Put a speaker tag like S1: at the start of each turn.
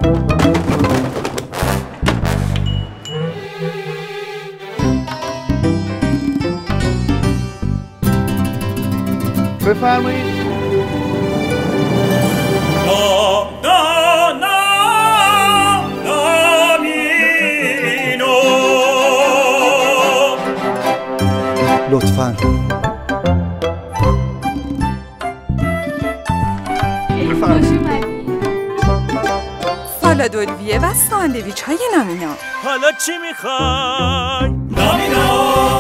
S1: بفرمایید.
S2: لطفاً.
S3: سالاد الویه و ساندویچ های نامینا.
S4: حالا چی میخوای؟ نامینا